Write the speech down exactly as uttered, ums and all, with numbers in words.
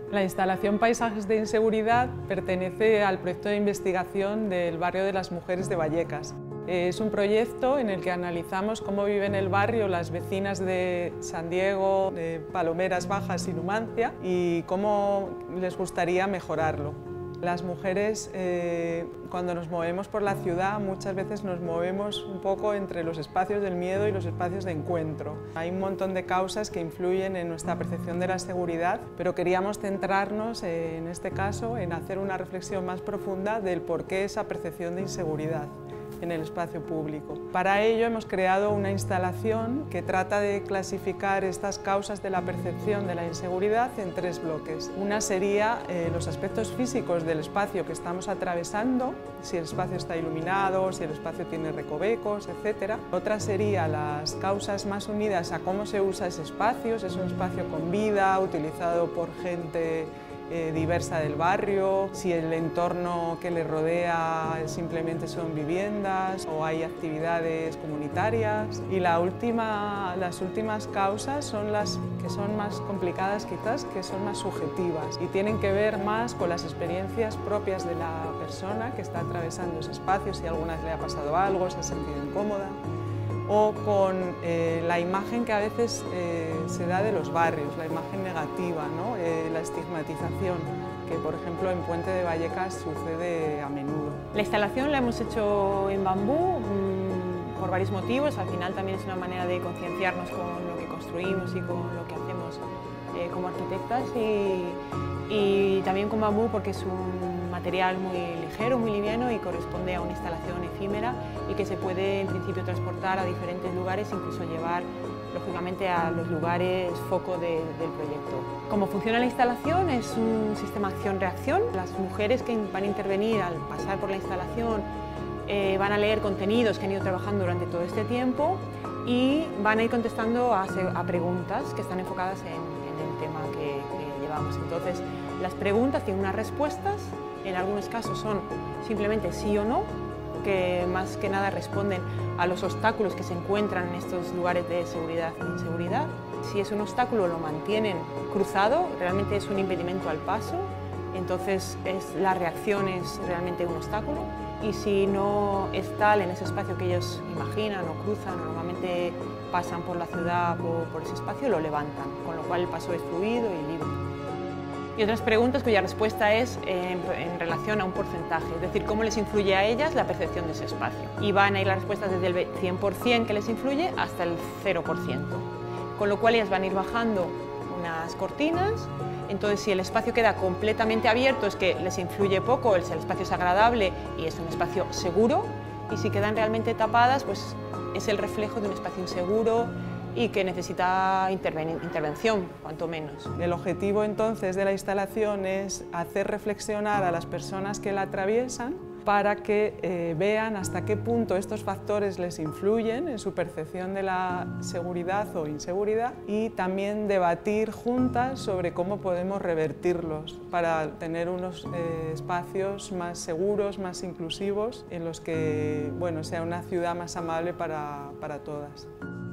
La instalación Paisajes de Inseguridad pertenece al proyecto de investigación del barrio de las Mujeres de Vallecas. Es un proyecto en el que analizamos cómo viven en el barrio las vecinas de San Diego, de Palomeras Bajas y Numancia y cómo les gustaría mejorarlo. Las mujeres, eh, cuando nos movemos por la ciudad, muchas veces nos movemos un poco entre los espacios del miedo y los espacios de encuentro. Hay un montón de causas que influyen en nuestra percepción de la seguridad, pero queríamos centrarnos, eh, en este caso, en hacer una reflexión más profunda del por qué esa percepción de inseguridad en el espacio público. Para ello hemos creado una instalación que trata de clasificar estas causas de la percepción de la inseguridad en tres bloques. Una sería eh, los aspectos físicos del espacio que estamos atravesando, si el espacio está iluminado, si el espacio tiene recovecos, etcétera. Otra sería las causas más unidas a cómo se usa ese espacio, si es un espacio con vida, utilizado por gente Eh, diversa del barrio, si el entorno que le rodea simplemente son viviendas o hay actividades comunitarias. Y la última, las últimas causas son las que son más complicadas quizás, que son más subjetivas y tienen que ver más con las experiencias propias de la persona que está atravesando ese espacio, si alguna vez le ha pasado algo, se ha sentido incómoda, o con eh, la imagen que a veces eh, se da de los barrios, la imagen negativa, ¿no? eh, la estigmatización, que por ejemplo en Puente de Vallecas sucede a menudo. La instalación la hemos hecho en bambú mmm, por varios motivos. Al final también es una manera de concienciarnos con lo que construimos y con lo que hacemos eh, como arquitectas, y, y también con bambú porque es un material muy ligero, muy liviano y corresponde a una instalación efímera y que se puede en principio transportar a diferentes lugares, incluso llevar lógicamente a los lugares foco de, del proyecto. Cómo funciona la instalación es un sistema acción-reacción. Las mujeres que van a intervenir al pasar por la instalación eh, van a leer contenidos que han ido trabajando durante todo este tiempo y van a ir contestando a, a preguntas que están enfocadas en, en el tema que, que llevamos. Entonces, las preguntas tienen unas respuestas. En algunos casos son simplemente sí o no, que más que nada responden a los obstáculos que se encuentran en estos lugares de seguridad e inseguridad. Si es un obstáculo, lo mantienen cruzado, realmente es un impedimento al paso, entonces es, la reacción es realmente un obstáculo. Y si no es tal en ese espacio que ellos imaginan o cruzan, o normalmente pasan por la ciudad por, por ese espacio, lo levantan, con lo cual el paso es fluido y libre. Y otras preguntas cuya respuesta es en, en relación a un porcentaje, es decir, cómo les influye a ellas la percepción de ese espacio. Y van a ir las respuestas desde el cien por cien que les influye hasta el cero por ciento. Con lo cual ellas van a ir bajando unas cortinas. Entonces, si el espacio queda completamente abierto, es que les influye poco, el espacio es agradable y es un espacio seguro. Y si quedan realmente tapadas, pues es el reflejo de un espacio inseguro y que necesita intervención, cuanto menos. El objetivo entonces de la instalación es hacer reflexionar a las personas que la atraviesan para que eh, vean hasta qué punto estos factores les influyen en su percepción de la seguridad o inseguridad, y también debatir juntas sobre cómo podemos revertirlos para tener unos eh, espacios más seguros, más inclusivos, en los que bueno, sea una ciudad más amable para, para todas.